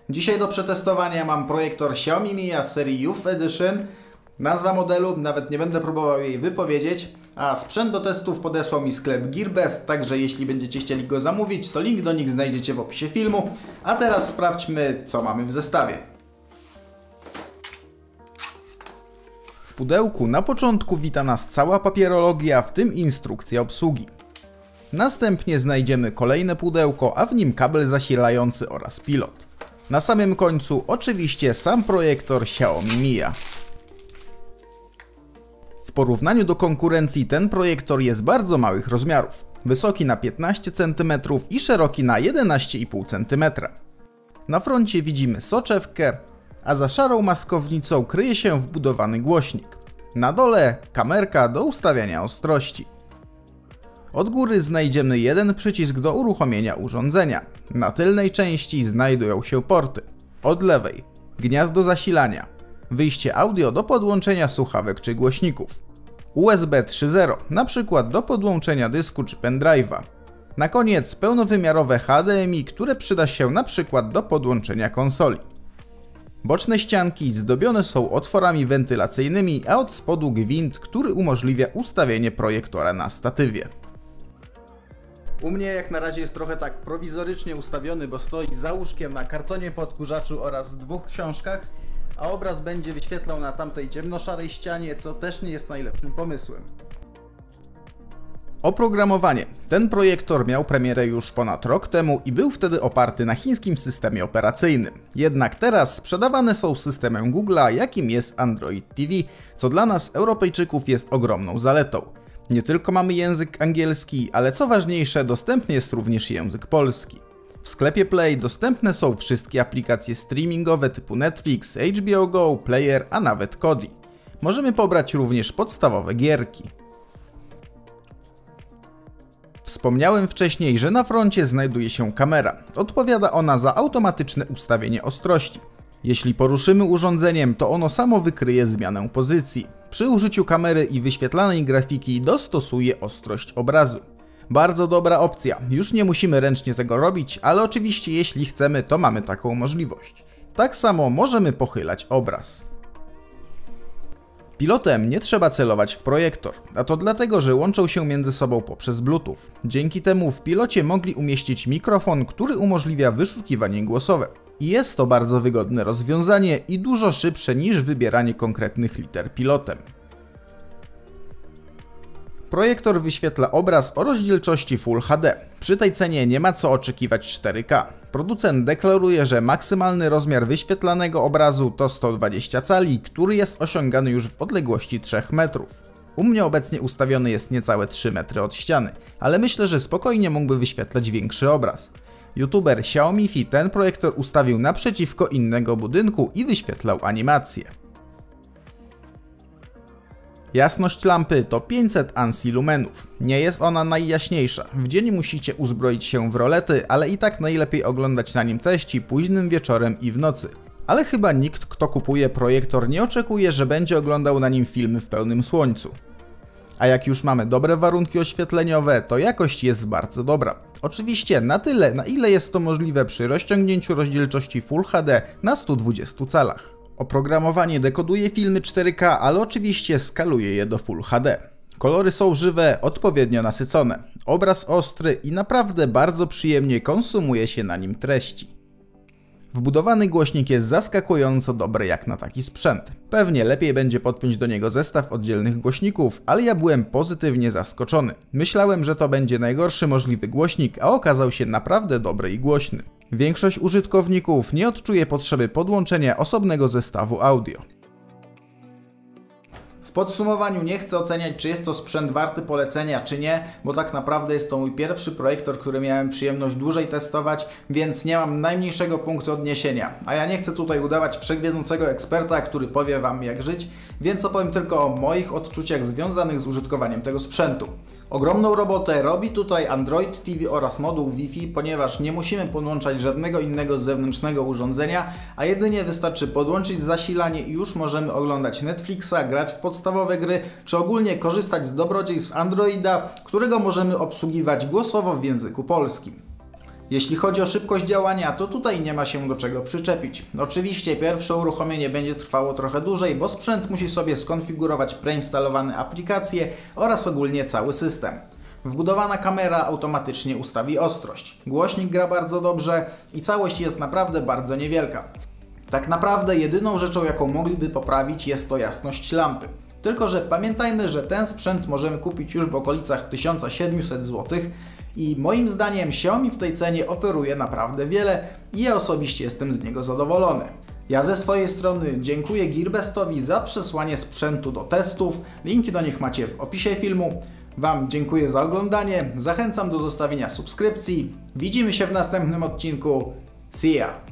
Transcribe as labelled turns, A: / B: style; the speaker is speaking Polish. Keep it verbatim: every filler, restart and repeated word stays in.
A: Dzisiaj do przetestowania mam projektor Xiaomi Mia z serii Youth Edition. Nazwa modelu, nawet nie będę próbował jej wypowiedzieć, a sprzęt do testów podesłał mi sklep Gearbest, także jeśli będziecie chcieli go zamówić, to link do nich znajdziecie w opisie filmu. A teraz sprawdźmy, co mamy w zestawie. W pudełku na początku wita nas cała papierologia, w tym instrukcja obsługi. Następnie znajdziemy kolejne pudełko, a w nim kabel zasilający oraz pilot. Na samym końcu oczywiście sam projektor Xiaomi Mia. W porównaniu do konkurencji ten projektor jest bardzo małych rozmiarów. Wysoki na piętnaście centymetrów i szeroki na jedenaście i pół centymetra. Na froncie widzimy soczewkę, a za szarą maskownicą kryje się wbudowany głośnik. Na dole kamerka do ustawiania ostrości. Od góry znajdziemy jeden przycisk do uruchomienia urządzenia. Na tylnej części znajdują się porty. Od lewej gniazdo zasilania, wyjście audio do podłączenia słuchawek czy głośników, U S B trzy zero, na przykład do podłączenia dysku czy pendrive'a. Na koniec pełnowymiarowe H D M I, które przyda się na przykład do podłączenia konsoli. Boczne ścianki zdobione są otworami wentylacyjnymi, a od spodu gwint, który umożliwia ustawienie projektora na statywie. U mnie jak na razie jest trochę tak prowizorycznie ustawiony, bo stoi za łóżkiem na kartonie po odkurzaczu oraz dwóch książkach, a obraz będzie wyświetlał na tamtej ciemnoszarej ścianie, co też nie jest najlepszym pomysłem. Oprogramowanie. Ten projektor miał premierę już ponad rok temu i był wtedy oparty na chińskim systemie operacyjnym. Jednak teraz sprzedawane są systemem Google'a, jakim jest Android T V, co dla nas Europejczyków jest ogromną zaletą. Nie tylko mamy język angielski, ale co ważniejsze, dostępny jest również język polski. W sklepie Play dostępne są wszystkie aplikacje streamingowe typu Netflix, H B O Go, Player, a nawet Kodi. Możemy pobrać również podstawowe gierki. Wspomniałem wcześniej, że na froncie znajduje się kamera. Odpowiada ona za automatyczne ustawienie ostrości. Jeśli poruszymy urządzeniem, to ono samo wykryje zmianę pozycji. Przy użyciu kamery i wyświetlanej grafiki dostosuje ostrość obrazu. Bardzo dobra opcja, już nie musimy ręcznie tego robić, ale oczywiście jeśli chcemy, to mamy taką możliwość. Tak samo możemy pochylać obraz. Pilotem nie trzeba celować w projektor, a to dlatego, że łączą się między sobą poprzez Bluetooth. Dzięki temu w pilocie mogli umieścić mikrofon, który umożliwia wyszukiwanie głosowe. I jest to bardzo wygodne rozwiązanie i dużo szybsze niż wybieranie konkretnych liter pilotem. Projektor wyświetla obraz o rozdzielczości Full H D. Przy tej cenie nie ma co oczekiwać cztery K. Producent deklaruje, że maksymalny rozmiar wyświetlanego obrazu to sto dwadzieścia cali, który jest osiągany już w odległości trzech metrów. U mnie obecnie ustawiony jest niecałe trzy metry od ściany, ale myślę, że spokojnie mógłby wyświetlać większy obraz. YouTuber Xiaomi Fi ten projektor ustawił naprzeciwko innego budynku i wyświetlał animację. Jasność lampy to pięćset ANSI lumenów. Nie jest ona najjaśniejsza. W dzień musicie uzbroić się w rolety, ale i tak najlepiej oglądać na nim treści późnym wieczorem i w nocy. Ale chyba nikt, kto kupuje projektor, nie oczekuje, że będzie oglądał na nim filmy w pełnym słońcu. A jak już mamy dobre warunki oświetleniowe, to jakość jest bardzo dobra. Oczywiście na tyle, na ile jest to możliwe przy rozciągnięciu rozdzielczości Full H D na stu dwudziestu calach. Oprogramowanie dekoduje filmy cztery K, ale oczywiście skaluje je do Full H D. Kolory są żywe, odpowiednio nasycone. Obraz ostry i naprawdę bardzo przyjemnie konsumuje się na nim treści. Wbudowany głośnik jest zaskakująco dobry jak na taki sprzęt. Pewnie lepiej będzie podpiąć do niego zestaw oddzielnych głośników, ale ja byłem pozytywnie zaskoczony. Myślałem, że to będzie najgorszy możliwy głośnik, a okazał się naprawdę dobry i głośny. Większość użytkowników nie odczuje potrzeby podłączenia osobnego zestawu audio. W podsumowaniu nie chcę oceniać, czy jest to sprzęt warty polecenia, czy nie, bo tak naprawdę jest to mój pierwszy projektor, który miałem przyjemność dłużej testować, więc nie mam najmniejszego punktu odniesienia. A ja nie chcę tutaj udawać wszechwiedzącego eksperta, który powie Wam jak żyć, więc opowiem tylko o moich odczuciach związanych z użytkowaniem tego sprzętu. Ogromną robotę robi tutaj Android T V oraz moduł Wi-Fi, ponieważ nie musimy podłączać żadnego innego zewnętrznego urządzenia, a jedynie wystarczy podłączyć zasilanie i już możemy oglądać Netflixa, grać w podstawowe gry, czy ogólnie korzystać z dobrodziejstw Androida, którego możemy obsługiwać głosowo w języku polskim. Jeśli chodzi o szybkość działania, to tutaj nie ma się do czego przyczepić. Oczywiście pierwsze uruchomienie będzie trwało trochę dłużej, bo sprzęt musi sobie skonfigurować preinstalowane aplikacje oraz ogólnie cały system. Wbudowana kamera automatycznie ustawi ostrość. Głośnik gra bardzo dobrze i całość jest naprawdę bardzo niewielka. Tak naprawdę jedyną rzeczą, jaką mogliby poprawić, jest to jasność lampy. Tylko że pamiętajmy, że ten sprzęt możemy kupić już w okolicach tysiąc siedemset złotych i moim zdaniem Xiaomi w tej cenie oferuje naprawdę wiele i ja osobiście jestem z niego zadowolony. Ja ze swojej strony dziękuję Gearbestowi za przesłanie sprzętu do testów, linki do nich macie w opisie filmu. Wam dziękuję za oglądanie, zachęcam do zostawienia subskrypcji, widzimy się w następnym odcinku, see ya!